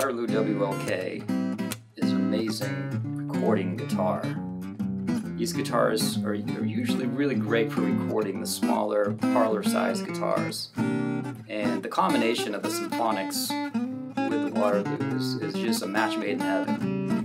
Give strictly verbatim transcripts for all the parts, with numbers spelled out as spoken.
Waterloo W L K is an amazing recording guitar. These guitars are, are usually really great for recording the smaller parlor-sized guitars. And the combination of the Symphonics with the Waterloo is, is just a match made in heaven.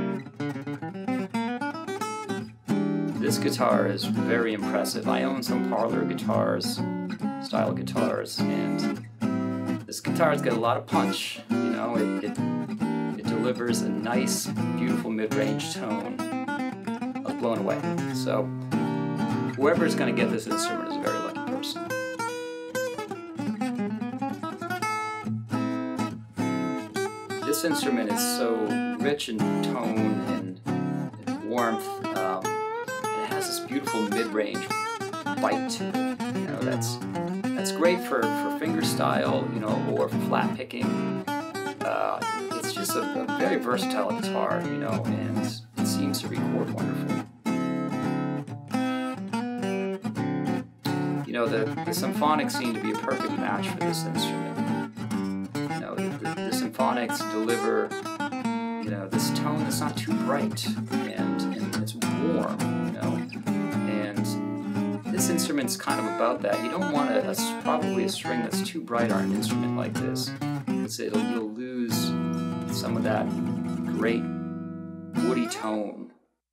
This guitar is very impressive. I own some parlor guitars, style guitars, and this guitar's got a lot of punch. You know, it, it, it delivers a nice, beautiful mid-range tone. I was blown away. So, whoever's going to get this instrument is a very lucky person. This instrument is so rich in tone and, and warmth. Um, and it has this beautiful mid-range bite to it. You know, that's that's great for, for fingerstyle, you know, or for flat picking. Uh, it's just a, a very versatile guitar, you know, and it seems to record wonderful. You know, the, the Symphonics seem to be a perfect match for this instrument. You know, the, the, the Symphonics deliver, you know, this tone that's not too bright, and, and it's warm, you know, and this instrument's kind of about that. You don't want a, a, probably a string that's too bright on an instrument like this, because it'll, you'll lose some of that great woody tone.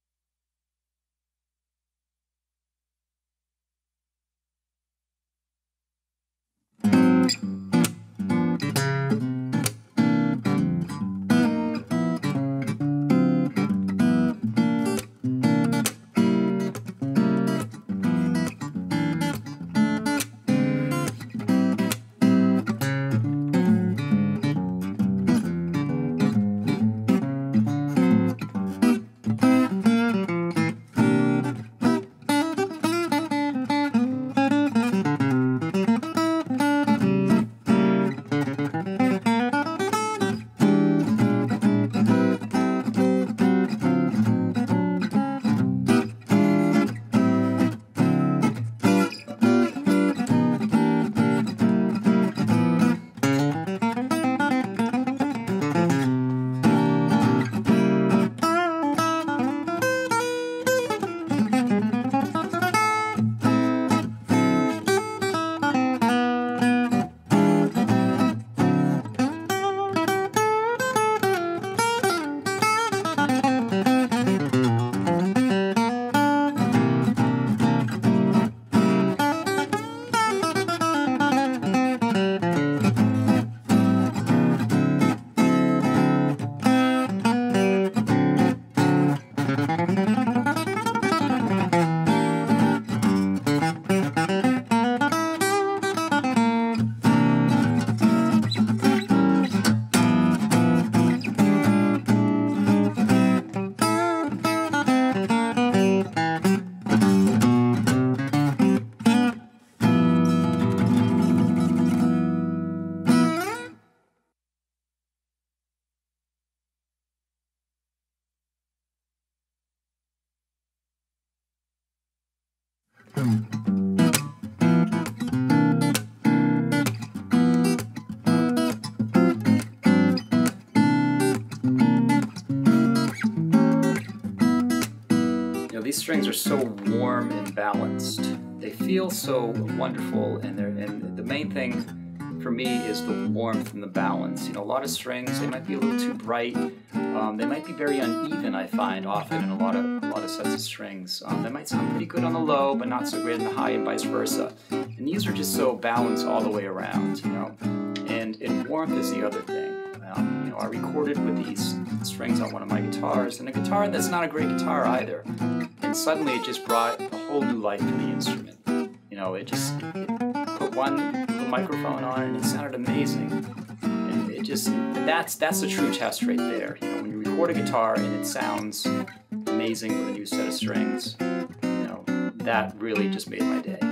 These strings are so warm and balanced. They feel so wonderful, and they're and the main thing for me is the warmth and the balance. You know, a lot of strings, they might be a little too bright. Um, they might be very uneven, I find, often in a lot of a lot of sets of strings. Um, they might sound pretty good on the low, but not so great in the high, and vice versa. And these are just so balanced all the way around, you know. And, and warmth is the other thing. Um, you know, I recorded with these strings on one of my guitars, and a guitar that's not a great guitar either. And suddenly it just brought a whole new life to the instrument. You know, it just it put one little microphone on and it sounded amazing. And it just, and that's that's the true test right there. You know, when you record a guitar and it sounds amazing with a new set of strings, you know, that really just made my day.